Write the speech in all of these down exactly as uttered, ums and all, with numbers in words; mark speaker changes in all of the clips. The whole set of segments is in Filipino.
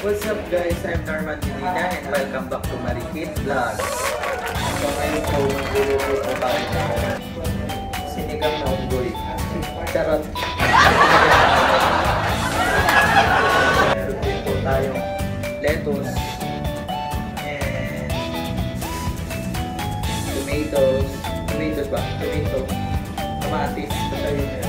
Speaker 1: What's up guys? I'm Norman Medina and welcome back to Marikit Vlog. So ngayon po, luluto po tayo ng sinigang na unggoy. Charot! Meron din po tayong lettuce and tomatoes. Tomatoes ba? Tomato. Kamatis. Ito tayo yun.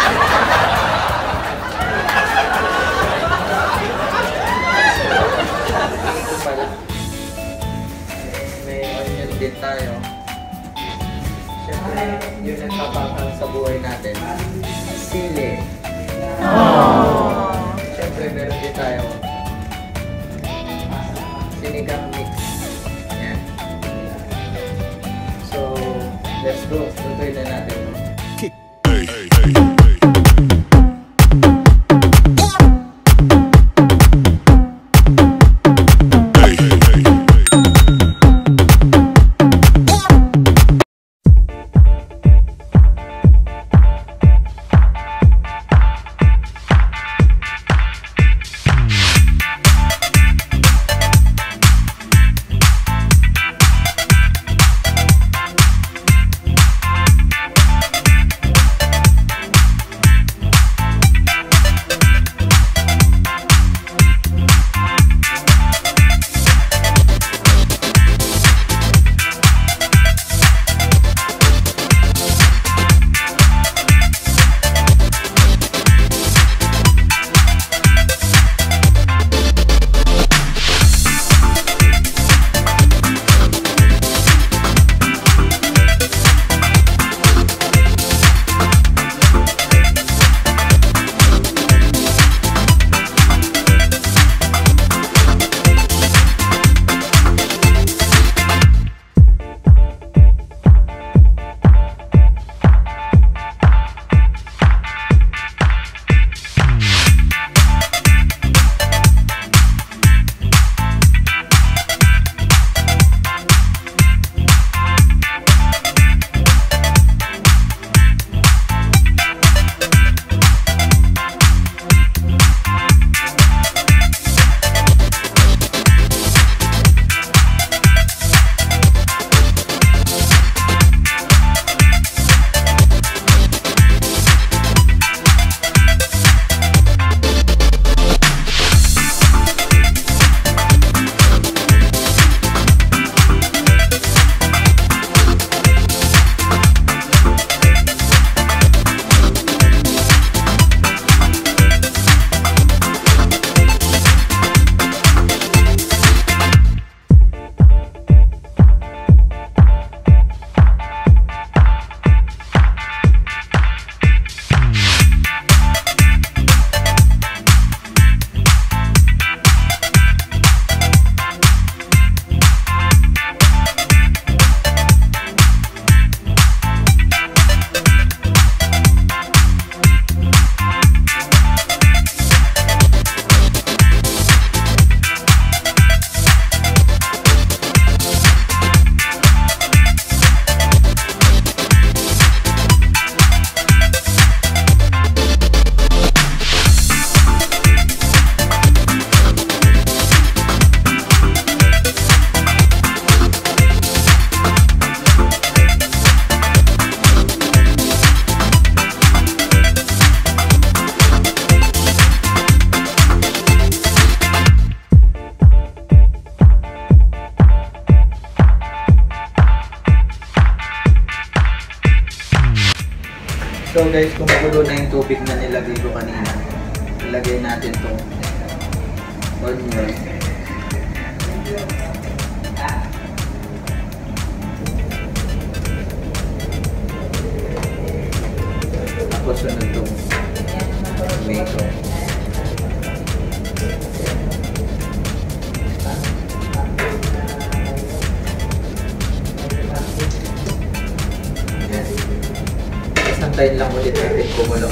Speaker 1: May onion din tayo. Siyempre, yun ang tapakang sa buhay natin. Sili. Aww. Siyempre, meron din tayo sinigang mix. Yan. So, let's go. Tutuloy na natin. So guys, kung magulo na yung tubig na nilagay ko kanina, ilagay natin itong onion. Tapos sunod itong tomato. Santayin lang ulit natin kumulo.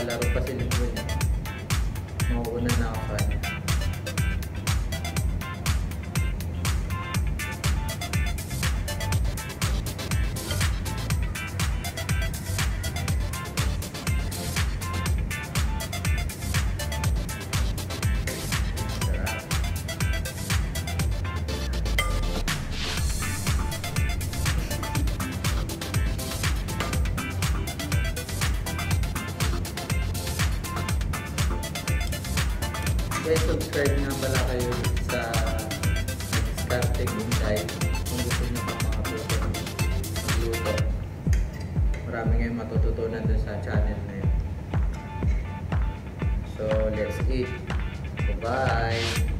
Speaker 1: naglalaro pa sila doon. Mauuna na ako sa kanya. Guys, subscribe nga pala kayo sa Diskarte Gunday kung gusto nyo pa mga tuto magluto. Marami ngayong matututunan dun sa channel na yun. So, let's eat. Bye-bye!